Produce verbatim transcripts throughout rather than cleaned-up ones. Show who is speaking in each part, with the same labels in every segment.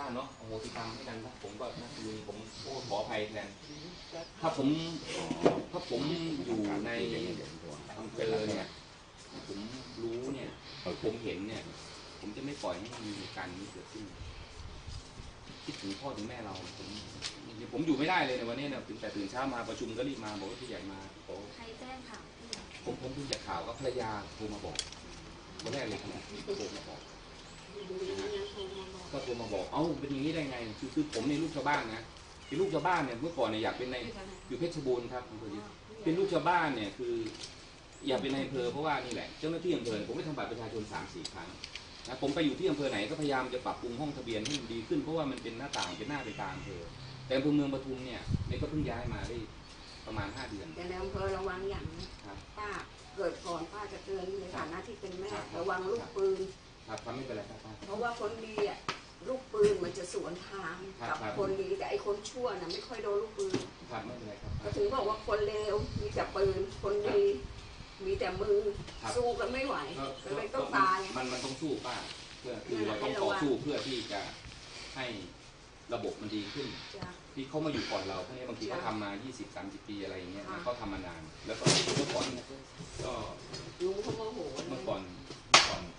Speaker 1: เนาะโอ้โหที่ทำให้กันนะผมก็นะลุงผมโอ้ขออภัยแทนถ้าผมถ้าผมอยู่ในอำเภอเนี่ยผมรู้เนี่ยผมเห็นเนี่ยผมจะไม่ปล่อยให้มีเหตุการณ์นี้เกิดขึ้นคิดถึงพ่อถึงแม่เราผมผมอยู่ไม่ได้เลยในวันนี้เนี่ยแต่ตื่นเช้ามาประชุมก็รีบมาบอกว่าผู้ใหญ่มา
Speaker 2: ใครแจ้งข่าว
Speaker 1: ผมผมเพิ่งจากข่าวก็ภรรยาโทรมาบอกวันแรกเลยครับโทรมาบอกก็โทรมาบอกเอ้าเป็นอย่างนี้ได้ไงคือคือผมในลูกชาวบ้านนะเป็นลูกชาวบ้านเนี่ยเมื่อก่อนเนี่ยอยากเป็นในอยู่เพชรบูรณ์ครับเป็นลูกชาวบ้านเนี่ยคืออยากเป็นในอำเภอเพราะว่านี่แหละเจ้าหน้าที่อำเภอผมไม่ทำบัตรประชาชนสามสี่ครั้งนะผมไปอยู่ที่อำเภอไหนก็พยายามจะปรับปรุงห้องทะเบียนให้มันดีขึ้นเพราะว่ามันเป็นหน้าต่างเป็นหน้าไปตามอำเภอแต่อำเภอเมืองปทุมเนี่ยนี่ก็เพิ่งย้ายมาได้ประมาณห้าเดือน
Speaker 3: แต่ในอำเภอระวังอย่างนะป้าเกิดก่อนป้าจะเตือนในฐานะที่เป็นแม่ระวังลูกปืน
Speaker 1: ครับทำไม่เป็นไรครับ
Speaker 3: เพราะว่าคนดีอ่ะลูกปืนมันจะสวนทางกับคนดีแต่ไอ้คนชั่วน่ะไม่ค่อยโดนลูกปืน
Speaker 1: ครับไม่เป็นไรครับ
Speaker 3: ก็ถึงบอกว่าคนเลวมีแต่ปืนคนดีมีแต่มือสู้กันไม่ไหวก็เลยต้องตาย
Speaker 1: มันมันต้องสู้ป้าเพื่อคือเราต้องต่อสู้เพื่อที่จะให้ระบบมันดีขึ้นที่เขามาอยู่ก่อนเราเพราะนี้บางทีเขาทำมา ยี่สิบ สามสิบ ปีอะไรอย่างเงี้ยเขาทำมานานแล้วก็เมื่อก่อนก็
Speaker 3: รู้เขาโมโห
Speaker 1: เมื่อก่อนก่อน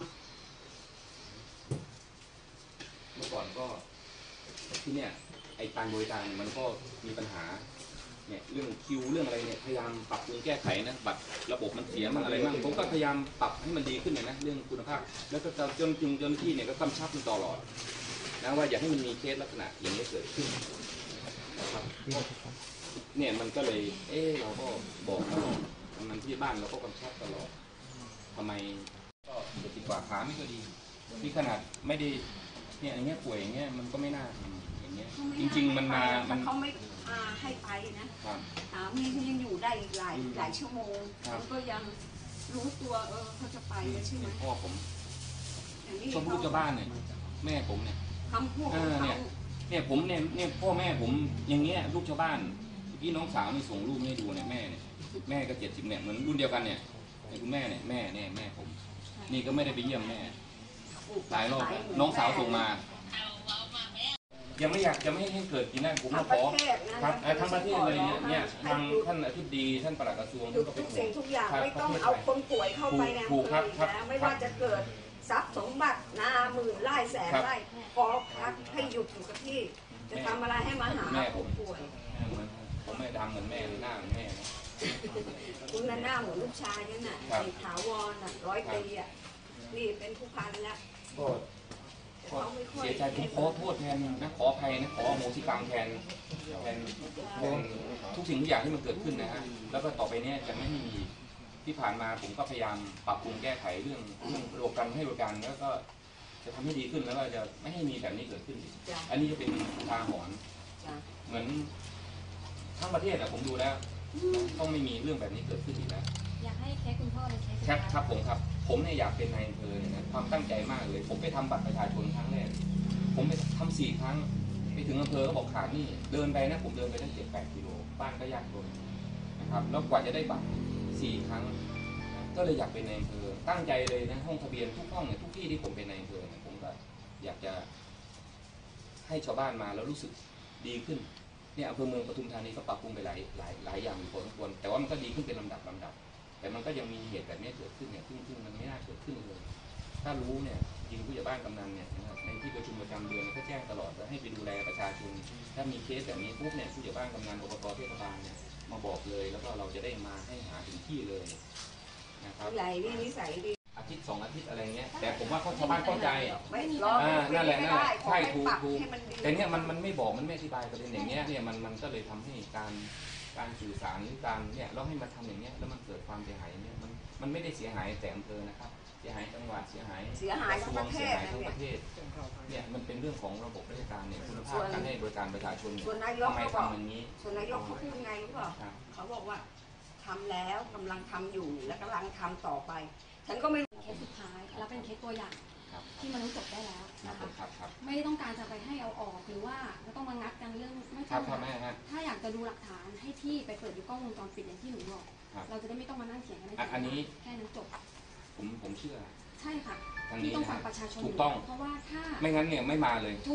Speaker 1: เมื่อก่อนก็ที่เนี่ยไอ้การบริการมันก็มีปัญหาเนี่ยเรื่องคิวเรื่องอะไรเนี่ยพยายามปรับปรุงแก้ไขนะบัตรระบบมันเสียมันอะไรบ้างผมก็พยายามปรับให้มันดีขึ้นเลยนะเรื่องคุณภาพแล้วก็จนจนจนที่เนี่ยก็กำชับมันตลอดนะว่าอยากให้มันมีเคสลักษณะอย่างนี้เกิดขึ้นนะครับเนี่ยมันก็เลยเออเราก็บอกตลอดทำงานที่บ้านเราก็กำชับตลอดทำไมก็เด็กติดกว่าขาไม่ก็ดีที่ขนาดไม่ได้เนี่ยอย่างเงี้ยป่วยอย่างเงี้ยมันก็ไม่น่าทำอย่างเงี้ยจริงๆมันมามัน
Speaker 3: เขาไม่ให้ไปนะสามีเขายังอยู่ได้อีกหลายหลายชั่วโมงมันก็ยังรู้ตัวเออเขาจะไปใช่ไหม
Speaker 1: พ่อผมชมลูกชาวบ้านเนี่ยแม่ผมเนี่ย
Speaker 3: คำพูด
Speaker 1: เนี่ยเนี่ยผมเนี่ยเนี่ยพ่อแม่ผมอย่างเงี้ยลูกชาวบ้านพี่น้องสาวนี่ส่งรูปให้ดูเนี่ยแม่เนี่ยแม่ก็เจ็ดสิบเนี่ยเหมือนรุ่นเดียวกันเนี่ยคุณแม่เนี่ยแม่เนี่ยแม่ผมนี่ก็ไม่ได้ไปเยี่ยมแม่หลายรอบน้องสาวส่งมายังไม่อยากจะไม่ให้เกิดกินนั่นผมมาขอครับทั้งประเทศเลยเนี่ยเนี่ยทางท่านอธิบดีท่านปลัดกระทรวง
Speaker 3: ทุกสิ่งทุกอย่างไม่ต้องเอาคนป่วยเข้าไปนะไม่ว่าจะเกิดทรัพย์สมบัตินาหมื่นไร่แสนไร่ขอพักให้หยุดอยู่กับที่จะทำอะไรให้มาหาคนป่วย
Speaker 1: ผมไม่ดำเหมือนแม่เลยหน้าเหมือนแม่
Speaker 3: คุณหน้าเหมือนลูกชายนั่นน่ะไอ้ถาวรน่ะร้อยปีอ่ะนี่เป็นผู้พันแล้ว
Speaker 1: เสียใจผมขอโทษแทนนะขออภัยนะขอโมสิกรรมแทนแทนทุกสิ่งทุกอย่างที่มันเกิดขึ้นนะฮะแล้วก็ต่อไปนี้จะไม่มีที่ผ่านมาผมก็พยายามปรับปรุงแก้ไขเรื่องเรื่องระบบการให้บริการแล้วก็จะทำให้ดีขึ้นแล้วก็จะไม่ให้มีแบบนี้เกิดขึ้นอันนี้จะเป็นทางหอนเหมือนทั้งประเทศอะผมดูแล้วต้องไม่มีเรื่องแบบนี้เกิดขึ้นอีกแล้ว
Speaker 2: อยากให้แค่คุณพ่อเลย
Speaker 1: ใช่ครับผมครับผมเนี่ยอยากเป็นนายอำเภอเนี่ยนะความตั้งใจมากเลยผมไปทำบัตรประชาชนครั้งแรกผมไปทำสี่ครั้งไปถึงอำเภอก็บอกขาดนี่เดินไปนะผมเดินไปตั้งเจ็ดแปดกิโลบ้านก็ยากจนนะครับแล้วกว่าจะได้บัตรสี่ครั้งก็เลยอยากเป็นนายอำเภอตั้งใจเลยนะห้องทะเบียนทุกห้องเนี่ยทุกที่ที่ผมเป็นนายอำเภอเนี่ยผมก็อยากจะให้ชาวบ้านมาแล้วรู้สึกดีขึ้นเนี่ยอำเภอเมืองปทุมธานีก็ปรับปรุงไปหลายหลายหลายอย่างพอสมควรแต่ว่ามันก็ดีขึ้นเป็นลำดับลำดับแต่มันก็ยังมีเหตุแบบนี้เกิดขึ้นเนี่ยซึ่งซึ่งมันไม่น่าเกิดขึ้นเลยถ้ารู้เนี่ยจริงผู้ใหญ่บ้านกำนันเนี่ยนะครับในที่ประชุมประจำเดือนก็แจ้งตลอดว่าให้ไปดูแลประชาชนถ้ามีเคสแบบนี้ปุ๊บเนี่ยผู้ใหญ่บ้านกำนันอบตเทศบาลเนี่ยมาบอกเลยแล้วก็เราจะได้มาให้หาถึงที่เลยนะครับ
Speaker 3: ใหญ่นี่นิสัยดี
Speaker 1: อาทิตย์สองอาทิตย์อะไรเงี้ยแต่ผมว่าเขาชาวบ้านเข้าใจ
Speaker 3: อ่า
Speaker 1: นั่นแหละนั่นแหละใช่ถูกถูกแต่เนี่ยมันมันไม่บอกมันไม่อธิบายประเด็นอย่างเงี้ยเนี่ยมันมันก็เลยทำให้การการสื่อสารหรือการเนี่ยเราให้มาทำอย่างเงี้ยแล้วมันเกิดความเสียหายเนี่ยมันมันไม่ได้เสียหายแต่อำเภอนะครับเสียหายจังหวัดเสียหาย
Speaker 3: เสียหายทั้งประเทศ
Speaker 1: ทั้งประเทศเนี่ยมันเป็นเรื่องของระบบราชการเนี่ยคุณภาพการให้บริการประชาชน
Speaker 3: ส่วนนายก
Speaker 1: ทำไมทำอย่างนี้
Speaker 3: ส่วนนายกเขาพูดไงรู้เปล่าเขาบอกว่าทำแล้วกำลังทำอยู่และกำลังทำต่อไปฉันก็ไม่
Speaker 2: เคสสุดท้ายแล้วเป็นเคสตัวอย่างที่มนุษย์จบได้แล้วนะคะไม่ต้องการจะไปให้เอาออกหรือว่าจะต้องมางัดกันเรื่องไม่ใช่ถ้าอยากจะดูหลักฐานให้ที่ไปเปิดดูกล้องวงจรปิดอย่างที่หนูบอกเราจะได้ไม่ต้องมานั่งเถียงกัน
Speaker 1: อันนี้
Speaker 2: แค่นั้นจบ
Speaker 1: ผมผมเชื่อ
Speaker 2: ใช่ค่ะที่ต้องฟังประชาชน
Speaker 1: ถูกต้อง
Speaker 2: เพราะว่าถ้า
Speaker 1: ไม่งั้นเนี่ยไม่มาเลย
Speaker 2: ถูก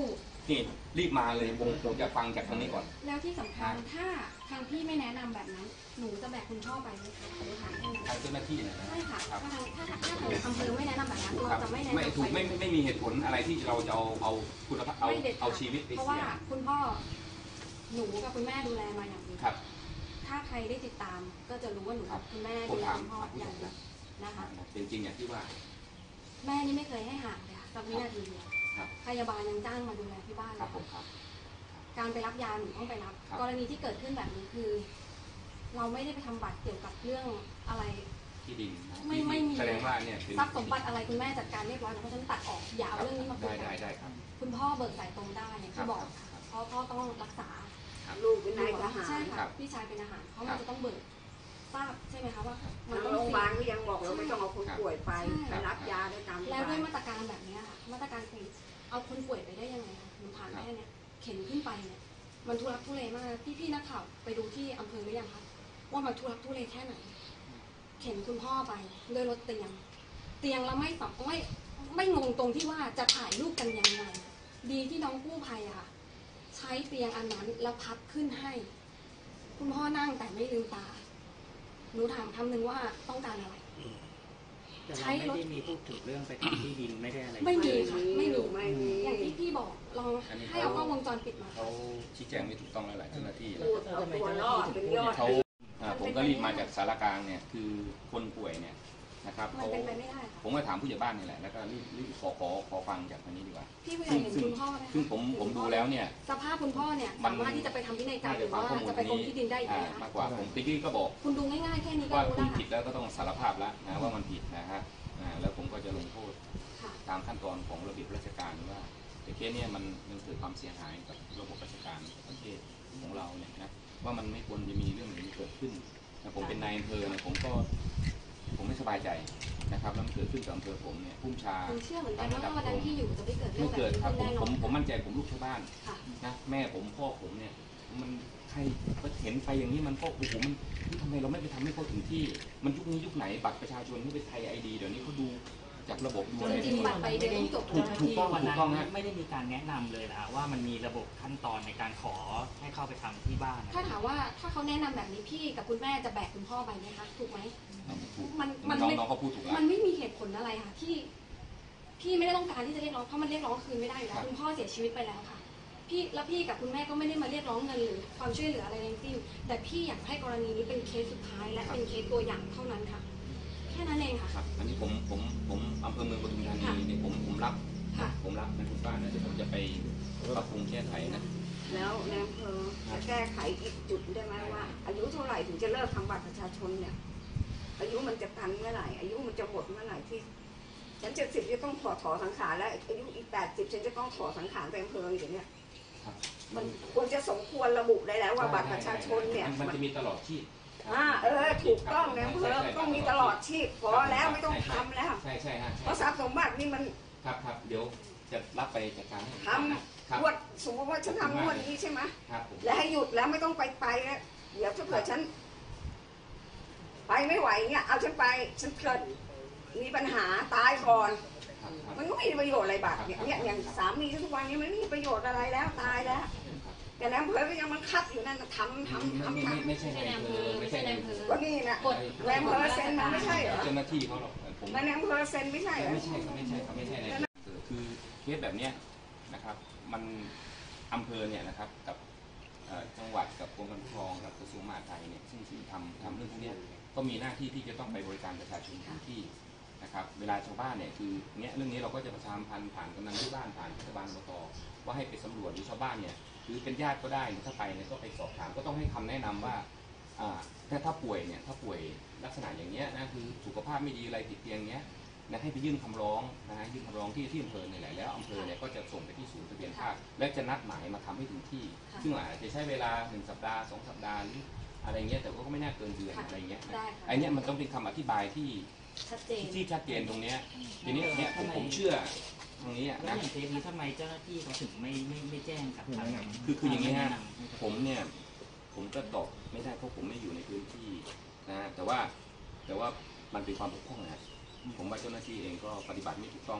Speaker 1: นี่รีบมาเลยผมผมจะฟังจากทางนี้ก่อน
Speaker 2: แล้วที่สำคัญถ้าทางพี่ไม่แนะนำแบบนั้นหนูจะแบกคุณพ่อไปไหมคะหนูถามแค่นั้น
Speaker 1: ทางเจ้าหน้าที่นะ
Speaker 2: ใช่ค่ะถ้าทางถ้าถ้าทางอำเภอไม่แนะนำแบบนั้นเราจะไม่แนะนำ
Speaker 1: ไม่ถูกไม่ไม่มีเหตุผลอะไรที่เราจะเอาเอาคุณภาพเอาเอาชีวิตไปเสียเพ
Speaker 2: ราะว่าคุณพ่อหนูกับคุณแม่ดูแลมาอย่างดี
Speaker 1: ครับ
Speaker 2: ถ้าใครได้ติดตามก็จะรู้ว่าหนูกับคุณแม่ดูแลคุณพ่ออย่างดีนะคะ
Speaker 1: จริงๆอย่างที่ว่า
Speaker 2: แม่นี่ไม่เคยให้ห่างเลยค่ะสักวินาทีเดียวพยาบาลยังจ้างมาดูแลที่บ้านเลยการไปรับยาหนูต้องไปรับกรณีที่เกิดขึ้นแบบนี้คือ เราไม่ได้ไปทำบัตรเกี่ยวกับเรื่องอะไร
Speaker 1: ที่ดิน
Speaker 2: ไม่ไม่มี
Speaker 1: แสดงว่าเนี่ย
Speaker 2: ทรัพย์สมบัติอะไรคุณแม่จัดการเรียบร้อยแล้วเพราะฉะนั้นตัดออกอย่าเอาเรื่องนี้มาคุยกัน
Speaker 1: ได้ได้ครับ
Speaker 2: คุณพ่อเบิกสายตรงได้เนี่ยที่บอกเพราะพ่อต้องรักษา
Speaker 3: ลูกเป็นนายทหาร
Speaker 2: ใช่ค่ะพี่ชายเป็นทหารเขาจะต้องเบิกทราบใช่ไหมคะว่า
Speaker 3: มันโรงพยาบาลก็ยังบอกเราไม่ต้องเอาคนป่วยไปไปรับยาได้ตาม
Speaker 2: แล้วด้วยมาตรการแบบนี้ค่ะมาตรการคือเอาคนป่วยไปได้ยังไงคะหนูถามแค่นี้เข็นขึ้นไปเนี่ยมันทุรักทุเลมากพี่พี่นักข่าวไปดูที่อำเภอหรือยังคะว่ามันทุรักทุเลแค่ไหนเข็นคุณพ่อไปด้วยรถเตียงเตียงแล้วไม่สับไม่ไม่งงตรงที่ว่าจะถ่ายรูปกันยังไงดีที่น้องกู้ภัยอะค่ะใช้เตียงอันนั้นแล้วพับขึ้นให้คุณพ่อนั่งแต่ไม่ลืมตาหนูถามคำหนึ่งว่าต้องการอะไร
Speaker 4: ใช้ไม่ได้มีพูดถึงเรื่องไปทำที่ดินไม่ได้อะไร
Speaker 2: ไม่มีค่ะไม่มีอย่างที่พี่บอกลองให้เอากล้องวงจรปิดมา
Speaker 1: เขาชี้แจงไม่ถูกต้องหลายเจ้าหน้าที่
Speaker 3: ตัวรอดเป็นยอด
Speaker 1: เขาผมก็รีบมาจากสารกลางเนี่ยคือคนป่วยเนี่ยนะครับเขาผมก็ถามผู้ใหญ่บ้านนี่แหละแล้วก็รีบรีบขอขอขอฟังจากทางนี้ดีกว่า
Speaker 2: พี่ผู้ใหญ่เห็นคุณพ่อไหม
Speaker 1: ซึ่งผมผมดูแล้วเนี่ย
Speaker 2: สภาพคุณพ่อเนี่ยสามารถที่จะไปทำพินัยกรรมหรือว่าจะไปกรมที่ดินได้ไหม
Speaker 1: มากกว่าผมติ๊กก็บอก
Speaker 2: คุณดูง่ายๆแค่นี้ก็
Speaker 1: ว่า
Speaker 2: รู้
Speaker 1: คุณผิดแล้วก็ต้องสารภาพแล้วนะว่ามันผิดนะฮะแล้วผมก็จะลงโทษตามขั้นตอนของระเบียบราชการว่าแต่เคสเนี่ยมันมันเกิดความเสียหายกับระบบราชการประเทศของเราเนี่ยนะว่ามันไม่ควรจะมีเรื่องนี้เกิดขึ้นผมเป็นนายอำเภอเนี่ยผมก็ผมไม่สบายใจนะครับแล้วมันเกิดขึ้นกับอำเภอผมเนี่ยพุ่มชา
Speaker 2: เชื่อเหมือนกันว่าวันนั้นที่อยู่จะไม่เกิดเรื่องแบบ
Speaker 1: นี้
Speaker 2: ครับ
Speaker 1: ผมผมมั่นใจผมลูกชาวบ้านนะแม่ผมพ่อผมเนี่ยมันใครก็เห็นไฟอย่างนี้มันก็โอ้โหมันทำไมเราไม่ไปทำให้เขาถึงที่มันยุคนี้ยุคไหนบัตรประชาชนที่เป็นไทยไอดีเดี๋ยวนี้เขาดูจากระบบดูอะไร
Speaker 2: จริงบัตรไปเดินจบ
Speaker 4: ถูกต้องวันนั้นไม่ได้มีการแนะนำเลยนะว่ามันมีระบบขั้นตอนในการขอให้เข้าไปทำที่บ้าน
Speaker 2: ถ้าถามว่าถ้าเขาแนะนำแบบนี้พี่กับคุณแม่จะแบกคุณพ่อไปไหมคะถูกไหม
Speaker 1: มันมันน้องเขาพูดถูกแล้ว
Speaker 2: มันไม่มีเหตุผลอะไรค่ะที่พี่ไม่ได้ต้องการที่จะเรียกร้องเพราะมันเรียกร้องคืนไม่ได้อยู่แล้วคุณพ่อเสียชีวิตไปแล้วค่ะพี่แล้วพี่กับคุณแม่ก็ไม่ได้มาเรียกร้องเงินหรือความช่วยเหลืออะไรทั้งสิ้นแต่พี่อยากให้กรณีนี้เป็นเคสสุดท้ายและเป็นเคสตัวอย่างเท่านั้นค่ะแค่นั้นเองค่ะ
Speaker 1: ครับอันนี้ผมผมผมอำเภอเมืองปทุมธานีเนี่ยผมผมรับผมรับนะคุณป้านะเดี๋ยวผมจะไปปรับปรุงแก้ไขนะ
Speaker 3: แล้วในอำเภอจะแก้ไขอีกจุดได้ไหมว่าอายุเท่าไหร่ถึงจะเลิกทำบัตรประชาชนเนี่ยอายุมันจะตันเมื่อไหร่อายุมันจะหมดเมื่อไหร่ที่ฉันเจ็ดสิบจะต้องถอดถอสังขารแล้วอายุอีกแปดสิบฉันจะต้องถอสังขารไปอำเภออย่างเนี้ยมันควรจะสมควรระบุได้แล้วว่าบัตรประชาชนเนี่ย
Speaker 1: มันจะมีตลอดชีพ
Speaker 3: อ่าเออถูกต้องนะเพิ่มต้องมีตลอดชีพพอแล้วไม่ต้องทำแล้ว
Speaker 1: ใช่ใช่ฮะ
Speaker 3: เพราะทรัพย์สมบัตินี่มัน
Speaker 1: ครับครับเดี๋ยวจะรับไปจัดการ
Speaker 3: ทำงวดสมมติว่าฉันทำงวดนี้ใช่ไหมแล้วให้หยุดแล้วไม่ต้องไปไปแล้วเดี๋ยวถ้าเกิดฉันไปไม่ไหวเนี่ยเอาฉันไปฉันเกิดมีปัญหาตายก่อนมันก็ไม่มีประโยชน์อะไรบัตรเนี่ยอย่างสามีทุกวันนี้มันไม่มีประโยชน์อะไรแล้วตายแล้วแต่นายอำเภอก็ยังมันคัดอยู่นั่นทำทำทำทำ
Speaker 1: ไม่ใช่นายอำเภอไม่ใช่นายอำเภอ
Speaker 3: ก็นี่นะนายอำเภอเซ็นมันไม่ใช่เหรอ
Speaker 1: เจ้าหน้าที่เขาหรอก
Speaker 3: ผมนายอำเภอเซ็นไม่ใช่เหรอ
Speaker 1: ไม่ใช่ไม่ใช่ไม่ใช่นายอำเภอคือเคสแบบเนี้ยนะครับมันอำเภอเนี่ยนะครับกับจังหวัดกับกรมการปกครองกับกระทรวงมหาดไทยเนี่ยซึ่งซึ่งทำทำเรื่องพวกนี้ก็มีหน้าที่ที่จะต้องไปบริการประชาชนทุกที่นะครับเวลาชาวบ้านเนี่ยคือเนี้ยเรื่องนี้เราก็จะประชาสัมพันธ์ผ่านกำนันที่บ้านผ่านเทศบาลอบตว่าให้ไปสำรวจหรือชาวบ้านเนี่ยหรือเป็นญาติก็ได้ถ้าไปเนี่ยก็ไปสอบถามก็ต้องให้คำแนะนำว่าถ้าถ้าป่วยเนี่ยถ้าป่วยลักษณะอย่างเงี้ยนะคือสุขภาพไม่ดีอะไรติดเตียงเงี้ยนะให้ไปยื่นคำร้องนะฮะยื่นคำร้องที่ที่อำเภอเนี่ยแหละแล้วอำเภอเนี่ยก็จะส่งไปที่ศูนย์ทะเบียนภาคและจะนัดหมายมาทำให้ถึงที่ซึ่งอาจจะใช้เวลาหนึ่งสัปดาห์สองสัปดาห์หรืออะไรเงี้ยแต่ก็ไม่น่าเกินเดือนอะไรเงี้ยไอเนี้ยมันต้องเป็นคำอธิบายที่ที่ชัดเจนตรงเนี้ยทีนี้เนี่ยผมเชื่อตรงนี้นะ
Speaker 4: เคสนี้ทำไมเจ้าหน้าที่เขาถึงไม่ไม่ไม่แจ้งกับทาง
Speaker 1: คือคืออย่างนี้ฮะผมเนี่ยผมก็ตอบไม่ได้เพราะผมไม่อยู่ในพื้นที่นะแต่ว่าแต่ว่ามันเป็นความบกพร่องนะผมว่าเจ้าหน้าที่เองก็ปฏิบัติไม่ถูกต้อง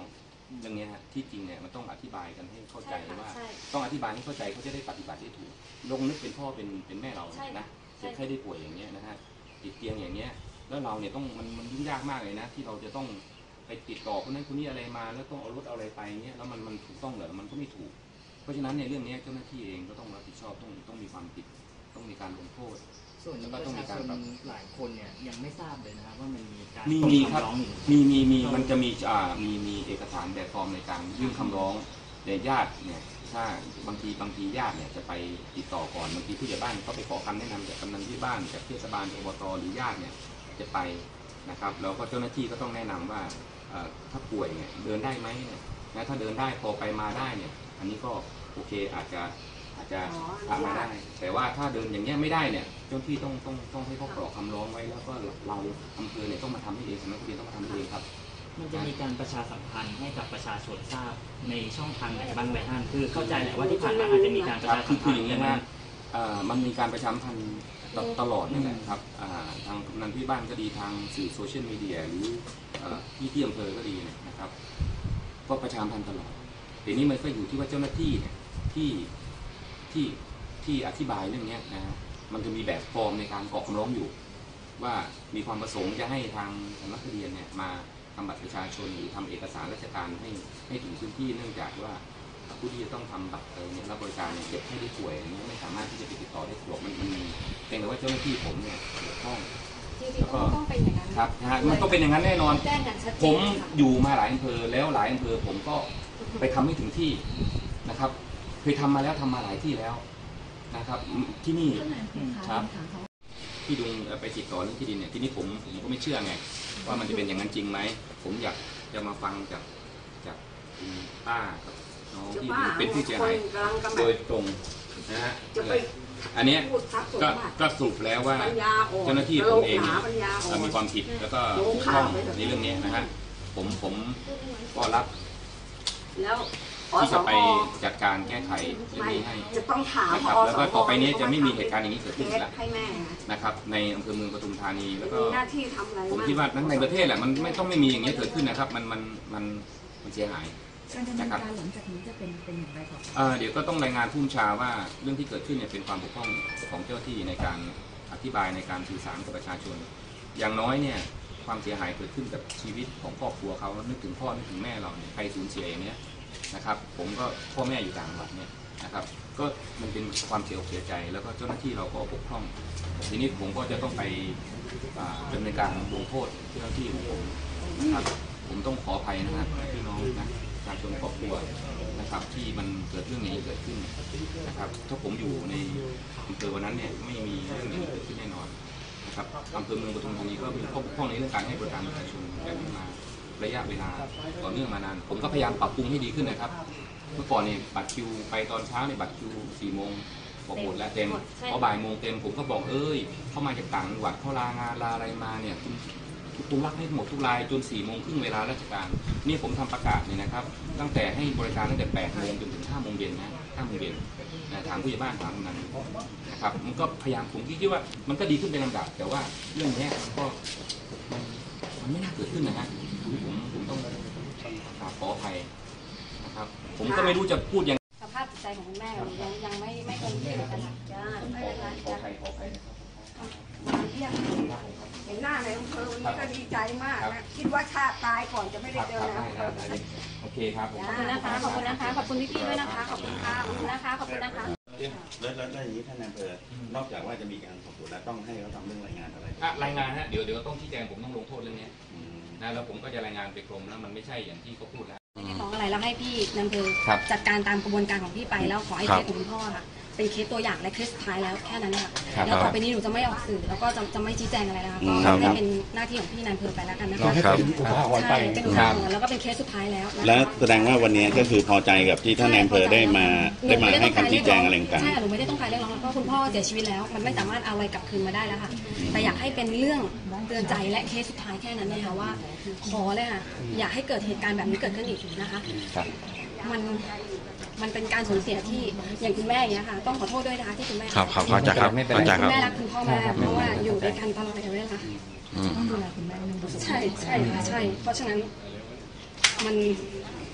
Speaker 1: เรื่องนี้ฮะที่จริงเนี่ยมันต้องอธิบายกันให้เข้าใจว่า
Speaker 2: ใช่
Speaker 1: ต้องอธิบายให้เข้าใจเขาจะได้ปฏิบัติได้ถูกลงนึกเป็นพ่อเป็นเป็นแม่เรา
Speaker 2: ใช่
Speaker 1: นะ
Speaker 2: ใช่
Speaker 1: เจ็บไข้ได้ป่วยอย่างเงี้ยนะฮะติดเตียงอย่างเงี้ยแล้วเราเนี่ยต้องมันมันยุ่งยากมากเลยนะที่เราจะต้องไปติดต่อคนนั้นคนนี้อะไรมาแล้วต้องเอารถเอาอะไรไปเงี้ยแล้วมันมันถูกต้องเหรอมันก็ไม่ถูกเพราะฉะนั้นในเรื่องนี้เจ้าหน้าที่เองก็ต้องรับผิดชอบต้องต้องมีความผิดต้องมีการลงโทษ
Speaker 4: ส่วนประชาชนหลายคนเนี่ยยังไม่ทราบเลยนะครับว่ามันมีการ
Speaker 1: มีมีครับ
Speaker 4: ร้องอยู่
Speaker 1: มีมีมีมันจะมีอ่ามีมีเอกสารแบบฟอร์มในการยื่นคำร้องแต่ญาติเนี่ยถ้าบางทีบางทีญาติเนี่ยจะไปติดต่อก่อนบางทีผู้ใหญ่บ้านเขาไปขอคำแนะนำจากกำนันที่บ้านจากเทศบาลอบตหรือญาติเนี่ยจะไปนะครับแล้วก็เจ้าหน้าที่ก็ต้องแนะนำว่าเอ่อถ้าป่วยเนี่ยเดินได้ไหมเนี่ยนะถ้าเดินได้พอไปมาได้เนี่ยอันนี้ก็โอเคอาจจะอาจจะพามาได้แต่ว่าถ้าเดินอย่างเงี้ยไม่ได้เนี่ยเจ้าหน้าที่ต้องต้องต้องให้เขากรอกคำร้องไว้แล้วก็เราอำเภอเนี่ยต้องมาทำให้เองสำนักงานต้องมาทำให้เองครับ
Speaker 4: มันจะมีการประชาสัมพันธ์ให้กับประชาชนทราบในช่องทางไหนบ้างไหมท่านคือเข้าใจแหละว่าที่ผ่านมาอาจจะมีการประชาสัม
Speaker 1: คื
Speaker 4: พั
Speaker 1: อน อ
Speaker 4: ธ์
Speaker 1: ย่างนี้
Speaker 4: กัน
Speaker 1: นะ
Speaker 4: นะ
Speaker 1: เอ่อมันมีการประชาสัมพันธ์ตตลอดนี่แหละครับอ่าทางกำนันที่บ้านก็ดีทางสื่อโซเชียลมีเดียหรือเอ่อที่ที่อำเภอก็ดีเนี่ยนะครับก็ประชาสัมพันธ์ตลอดทีนี้มันก็อยู่ที่ว่าเจ้าหน้าที่เนี่ยที่ที่ที่อธิบายเรื่องนี้นะฮะมันจะมีแบบฟอร์มในการกรอกคำร้องอยู่ ว่ามีความประสงค์จะให้ทางสำนักทะเบียนเนี่ยมาทำบัตรประชาชนหรือทำเอกสารราชการให้ให้ถึงพื้นที่เนื่องจากว่าผู้ที่จะต้องทำบัตรอะไรเนี่ยรับบริการเนี่ยเจ็บให้ได้ป่วยอันนี้ไม่สามารถที่จะไปติดต่อได้สะดวกมันมันมีเพียงแต่ว่าเจ้าหน้าที่ผมเนี่ยเกี่ยวข้อง
Speaker 2: จริงๆก็ต้องเป็นอย่างนั้น
Speaker 1: ครับนะฮะมันต้องเป็นอย่างนั้นแน่นอน
Speaker 2: แจ้งอย่างชัดเจน
Speaker 1: ผม
Speaker 2: ค่ะ
Speaker 1: อยู่มาหลายอำเภอแล้วหลายอำเภอผมก็ไปทำให้ถึงที่นะครับเคยทำมาแล้วทำมาหลายที่แล้วนะครับที่นี่ครับที่ดุงไปติดต่อเรื่องที่ดินเนี่ยที่นี่ผมผมก็ไม่เชื่อไงว่ามันจะเป็นอย่างนั้นจริงไหมผมอยากจะมาฟังจากจากคุณป้ากับน้องที่เป็นผู้เสียหายโดยตรงนะฮะ
Speaker 3: จะไป
Speaker 1: อันเนี้ย
Speaker 3: พูดทรัพย์สม
Speaker 1: ก็
Speaker 3: บัติ
Speaker 1: ก็สรุปแล้วว่า
Speaker 3: ปัญญาอ่อน
Speaker 1: เจ้าหน้าที่ผมเอง
Speaker 3: หาปัญญาอ่อน
Speaker 1: มีความผิดแล้วก็
Speaker 3: ล
Speaker 1: บ
Speaker 3: ง
Speaker 1: ก
Speaker 3: ข่า
Speaker 1: พร่อ
Speaker 3: ว
Speaker 1: ง
Speaker 3: ไปเถอะ
Speaker 1: ในเรื่องนี้นะฮะผมผมก็รับ
Speaker 3: แล้วอ
Speaker 1: ที่
Speaker 3: ส
Speaker 1: จะ
Speaker 3: ม
Speaker 1: ไปจัดการแก้ไขเรื่องนี้ให้
Speaker 3: จะต้องถาม
Speaker 1: นะครับ
Speaker 3: อ
Speaker 1: แล้ว
Speaker 3: ส
Speaker 1: ก็
Speaker 3: ม
Speaker 1: ต่อไปนี้จะไม่มีเหตุการณ์อย่างนี้เกิด
Speaker 3: เค
Speaker 1: ขึ้นอีก
Speaker 3: ส
Speaker 1: แล้ว
Speaker 3: ให้แม่
Speaker 1: นะครับในอำเภอเมืองปทุมธานีแล้วก็
Speaker 3: มีหน้าที่ทำอะไร
Speaker 1: ผม
Speaker 3: บ้าง
Speaker 1: คิดว่าทั้งในประเทศแหละมันไม่ต้องไม่มีอย่างนี้เกิดขึ้นนะครับมันมันมันมันเสียหาย
Speaker 5: การดำเนินการหลังจากนี้จะเป็นเป็นอย่างไรต่อไป
Speaker 1: เอ่อเดี๋ยวก็ต้องรายงานผู้บัญชาว่าเรื่องที่เกิดขึ้นเนี่ยเป็นความบกพร่องของเจ้าหน้าที่ในการอธิบายในการสื่อสารกับประชาชน อย่างน้อยเนี่ยความเสียหายเกิดขึ้นกับชีวิตของครอบครัวเขานึกถึงพ่อนึกถึงแม่เราเนี่ยใครสูญเสียอย่างเนี้ยนะครับผมก็พ่อแม่อยู่ต่างจังหวัดเนี่ยนะครับก็มันเป็นความเสียอกเสียใจแล้วก็เจ้าหน้าที่เราก็บกพร่องทีนี้ผมก็จะต้องไปอ่าดำเนินการลงโทษเจ้าหน้าที่ของผมนะครับผมต้องขออภัยนะครับพี่น้องนะประชาชนครอบครัวนะครับที่มันเกิดเรื่องนี้เกิดขึ้นนะครับถ้าผมอยู่ในอำเภอวันนั้นเนี่ยไม่มีเรื่องนี้เกิดขึ้นแน่นอนนะครับอำเภอเมืองปทุมธานีก็มีข้อบกพร่องในเรื่องการให้บริการประชาชนแบบนี้มาระยะเวลาต่อเนื่องมานานผมก็พยายามปรับปรุงให้ดีขึ้นนะครับเมื่อก่อนเนี่ยบัตรคิวไปตอนเช้าเนี่ยบัตรคิวสี่โมงบอกหมดแล้วเต็มพอบ่ายโมงเต็มผมก็บอกเอ้ยเข้ามาจากต่างจังหวัดเขาลางานลาอะไรมาเนี่ยคุณคุณรับให้หมดทุกรายจนสี่โมงครึ่งเวลาราชการนี่ผมทำประกาศเนี่ยนะครับตั้งแต่ให้บริการตั้งแต่แปดโมงจนถึงห้าโมงเย็นนะห้าโมงเย็นนะถามผู้ใหญ่บ้านถามกำนันนะครับมันก็พยายามผมคิดว่ามันก็ดีขึ้นเป็นลำดับแต่ว่าเรื่องนี้ก็มันมันไม่น่าเกิดขึ้นนะฮะผมผมต้องกราบขออภัยนะครับผมก็ไม่รู้จะพูดยัง
Speaker 2: สภาพจิตใจของคุณแม่ยังยังไม่ไม่คงที่เหมือนกันค่ะ
Speaker 3: จ้าไม่เป็นไร
Speaker 1: ขอ
Speaker 3: จ้า
Speaker 1: อภัยขออภัยนะครับ
Speaker 3: มาเที่ยงเห็นหน้าในอำเภอวันนี้ก็ดีใจมากนะคิดว่าชาติตายก่อนจะไม่ได้เจอนะ
Speaker 1: โอเคครับผม
Speaker 2: ขอบคุณนะคะ ขอบคุณนะคะ ขอบคุณพี่ๆด้วยนะคะ ขอบคุณค่ะ ขอบคุณนะคะ ขอบคุณนะคะ
Speaker 6: แล้วแล้วแล้วอย่างนี้ท่านนายอำเภอนอกจากว่าจะมีการสอบสวนแล้วต้องให้เขาทำเรื่องรายงานอะไร
Speaker 1: อ่ะรายงานฮะเดี๋ยวเดี๋ยวต้องชี้แจงผมต้องลงโทษเรื่องนี้
Speaker 6: อืม
Speaker 1: นะแล้วผมก็จะรายงานไปกรมแล้วมันไม่ใช่อย่างที่เขาพูดแล้ว
Speaker 2: ของอะไรแล้วให้พี่นำเภอ
Speaker 1: ครับ
Speaker 2: จัดการตามกระบวนการของพี่ไปแล้วขอให้
Speaker 1: ครั
Speaker 2: เค
Speaker 1: บ
Speaker 2: สของคุณพ่อค่ะเป็นเคสตัวอย่างและเคสสุดท้ายแล้วแค่นั้นค่ะ
Speaker 1: ครับ
Speaker 2: แล้วต่อไปนี้หนูจะไม่ออกสื่อแล้วก็จะจะไม่ชี้แจงอะไรนะคะก็
Speaker 1: ครับ
Speaker 2: ให้เป็นหน้าที่ของพี่นำเภอไปแล้วกันนะคะ
Speaker 1: ครับ
Speaker 2: ใช่เป็นอุทาหรณ์แล้วก็เป็นเคสสุดท้ายแล้วนะคะ
Speaker 6: และแสดงว่าวันนี้ก็คือพอใจกับที่ท่านนายอำเภอได้มาได้มาให้คำชี้แจงอะไรต่าง
Speaker 2: ใช่ค่ะหนูไม่ได้ต้องการเรียกร้องแล้วก็คุณพ่อเสียชีวิตแล้ว มันไม่สามารถเอาอะไรกลับคืนมาได้แล้วค่ะ แต่อยากให้เป็นเรื่องเตือนใจและเคสสุดท้ายแค่นั้นนะคะว่าขอเลยค่ะอยากให้เกิดเหตุการณ์แบบนี้เกิดขึ้นอีกนะคะ
Speaker 1: ครับ
Speaker 2: มันมันเป็นการสูญเสียที่อย่างคุณแม่อย่างเงี้ยค่ะต้องขอโทษด้วยนะคะที่คุณแม่
Speaker 7: ครับครับเข้าใจครับ
Speaker 1: ไม่เป็นไร
Speaker 7: เข้าใจ
Speaker 2: คุ
Speaker 7: ครับ
Speaker 2: ณแม่รักคุณพ่อมากเพราะว่าอยู่ด้วยกันตลอดเลยนะคะ
Speaker 7: อืม
Speaker 5: ต้องดูแลคุณแม่เป็นบุตร
Speaker 2: ใช่ใช่ค่ะใช่ เพราะฉะนั้นมัน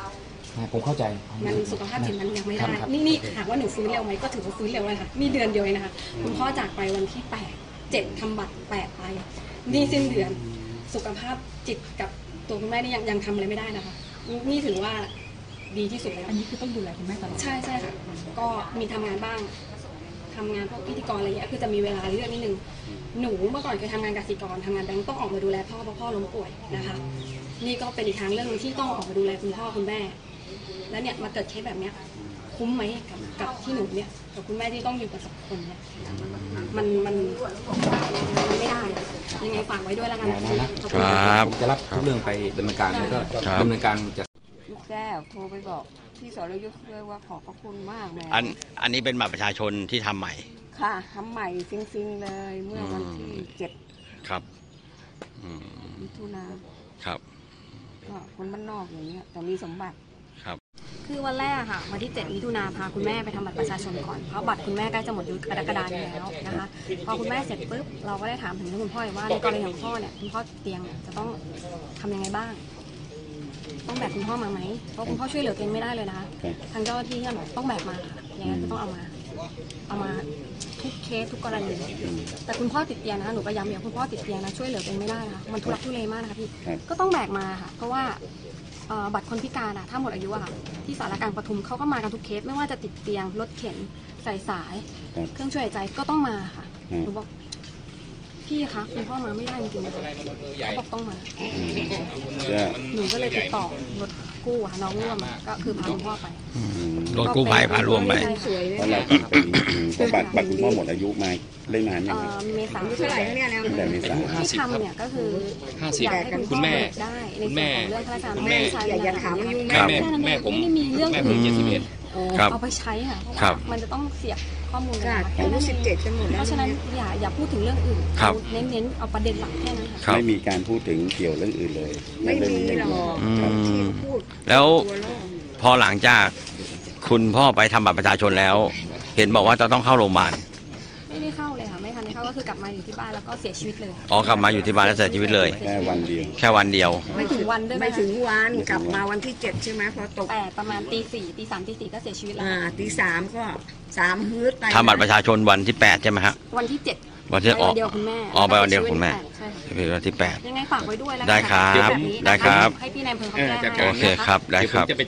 Speaker 1: ผมเข้าใจ
Speaker 2: มันสุขภาพจิตมันยังไม่
Speaker 1: ครั
Speaker 2: ได้
Speaker 1: บครับ
Speaker 2: นี่นี่ถามว่าหนูฟื้นเร็วไหมก็ถือว่าฟื้นเร็วเลยค่ะนี่เดือนเดียวเองนะคะคุณพ่อจากไปวันที่แปดเจ็ดทำบัตรแปดไปนี่สิ้นเดือนสุขภาพจิตกับตัวคุณแม่นี่ยังยังทำอะไรไม่ได้นะคะนี่ถือว่าดีที่สุดแล้ว
Speaker 5: อันนี้คือต้องดูแลคุณแม่ตลอด
Speaker 2: ใช่ใช่ค่ะ ก็มีทำงานบ้าง ทำงานพวกพิธีกรอะไรเงี้ย คือจะมีเวลาเลือกนิดนึง หนูเมื่อก่อนเคยทำงานกสิกรทำงานแบงก์ต้องออกมาดูแลพ่อเพราะพ่อล้มป่วยนะคะ นี่ก็เป็นอีกทางเรื่องหนึงที่ต้องออกมาดูแลคุณพ่อคุณแม่ แล้วเนี่ยมาเกิดเคสแบบเนี้ยคุ้มไหมกับกับที่หนูเนี่ยกับคุณแม่ที่ต้องอยู่กับสองคนเนี่ย มันมันมันไม่ได้ ยังไงฝากไว้ด้วยแล้วกันนะขอบคุณ
Speaker 7: ครับ
Speaker 1: ผมจะรับทุกเรื่องไปดำเนินการแล้วก็ดำเนินการจะ
Speaker 3: ลูกแก้วโทรไปบอกที่สรยุทธ์ด้วยว่าขอบพระคุณมากแม่
Speaker 7: อันอันนี้เป็นบัตรประชาชนที่ทำใหม่
Speaker 3: ค่ะทำใหม่จริงๆเลยเมื่อวันที่เจ็ด
Speaker 7: ครับอืม
Speaker 3: มิถุนา
Speaker 7: ครับ
Speaker 3: ก็คนบ้านนอกอย่างเงี้ยแต่มีสมบัติ
Speaker 2: คือวันแรกค่ะวันที่เจ็ดมิถุนาพาคุณแม่ไปทำบัตรประชาชนก่อนเพราะบัตรคุณแม่ใกล้จะหมดอายุกรกฎาคมนี้แล้วนะคะพอคุณแม่เสร็จปุ๊บเราก็ได้ถามถึงเรื่องคุณพ่อว่าในกรณีของพ่อเนี่ยคุณพ่อติดเตียงเนี่ยจะต้องทำยังไงบ้าง ต้องแบกคุณพ่อมาไหมเพราะคุณพ่อช่วยเหลือตัวเองไม่ได้เลยนะคะทางเจ้าหน้าที่เนี่ยบอกต้องแบกมาค่ะอย่างนั้นก็ต้องเอามา เอามาทุกเคสทุกกรณีแต่คุณพ่อติดเตียงนะคะหนูก็ย้ำอย่างคุณพ่อติดเตียงนะช่วยเหลือตัวเองไม่ได้นะคะมันทุรักทุเลมากนะคะพี่ก็ต้องแบกมาค่ะเพราะว่าเอ่อบัตรคนพิการอะถ้าหมดอายุอะค่ะที่สารกลางปทุมเขาก็มากันทุกเคสไม่ว่าจะติดเตียงรถเข็นใส่สาย เครื่องช่วยหายใจก็ต้องมาค่ะหนูบอกพี่คะคุณพ่อมาไม่ได้จริงๆนะคะเขาบอกต้องมาหนูก็เลยติดต่อรถกู้ค่ะน้องร่วมก็คือพาคุณพ่อไป
Speaker 7: รถกู้ภัยพารวมไป
Speaker 6: เพราะเราเป็นเพราะบัตรบัตรคุณพ่อหมดอายุมาได้นานยัง
Speaker 2: เอ่
Speaker 6: ไง
Speaker 2: อเมษา
Speaker 3: เท่าไหร่เนี่ยแล้ว
Speaker 6: ตั้งแต่เมษา
Speaker 2: ที่ทำเนี่ยก็คือ
Speaker 1: ห้าสิบ
Speaker 2: อยากให้คุณ
Speaker 1: คุณแม่
Speaker 2: พ่อได้ในส่วนของเรื่องข้าราชการ
Speaker 1: คุณแม่
Speaker 2: ใช้
Speaker 3: อย่าอย่าถามอายุ
Speaker 1: แม่
Speaker 3: แม่
Speaker 1: แม่แม่ผม
Speaker 2: ไม่มีเรื่อง
Speaker 1: แม่ผมเจ็ดสิบเอ็ด
Speaker 7: ครับ
Speaker 2: เอาไปใช้ค่ะเพราะ
Speaker 7: ครั
Speaker 2: ว่า
Speaker 7: บ
Speaker 2: มันจะต้องเสียบข้อมูลกัน
Speaker 3: ค่ะ
Speaker 2: นะคะ
Speaker 3: อายุสิบเจ็ดกันหมด
Speaker 2: เพ
Speaker 3: แล้ว
Speaker 2: ราะฉะนั้นอย่าอย่าพูดถึงเรื่องอื่น
Speaker 7: ครับ
Speaker 2: เอาเน้นๆเอาประเด็นหลักแค่นั้นค่ะ
Speaker 7: ครับ
Speaker 6: ไม่มีการพูดถึงเกี่ยวเรื่องอื่นเลย
Speaker 3: ไม่มีหรอก
Speaker 7: อืม
Speaker 3: ที่พูด
Speaker 7: แล้ว
Speaker 3: ตัวโลก
Speaker 7: พอหลังจากคุณพ่อไปทำบัตรประชาชนแล้ว เห็นบอกว่าจะต้องเข้าโรงพยาบาล
Speaker 2: ไม่ได้เข้าเลยค่ะไม่ทันได้เข้าก็คือกลับมาอยู่ที่บ้านแล้วก็เสียชีวิตเลย
Speaker 7: อ๋อกลับมาอยู่ที่บ้านแล้วเสียชีวิตเลย
Speaker 6: แค่วันเดียว
Speaker 7: แค่วันเดียว
Speaker 2: ไม่ถึงวันด้วยไหม
Speaker 3: ไม่
Speaker 2: คะ
Speaker 3: ถึงวันกลับมาวันที่เจ็ดใช่ไหมพอตก
Speaker 2: แต่ประมาณตีสี่ตีสามตีสี่ก็เสียชีวิตแล้ว
Speaker 3: อ่าตีสามก็สามฮืดไป
Speaker 7: ทำบัตรประชาชนวันที่แปดใช่ไหมฮะ
Speaker 2: วันที่เจ็ด
Speaker 7: วันที่
Speaker 2: ไป
Speaker 7: ออ
Speaker 2: วั
Speaker 7: ก
Speaker 2: นเดียวคุณแม่
Speaker 7: อ๋อไปวันเดียวคุณแม่
Speaker 2: ใช่ค่ะ
Speaker 7: เป็นวันที่แปด
Speaker 2: ยังไงฝากไว้ด้วยแล้วกัน
Speaker 7: ได้ครับ
Speaker 2: แบบนี้นะะ
Speaker 7: ได้ครับ
Speaker 2: ให้พี่นายอำเภอเขาแก้ให้
Speaker 7: โอเคครับได้ครับ
Speaker 1: เดี๋ยวผมจะไป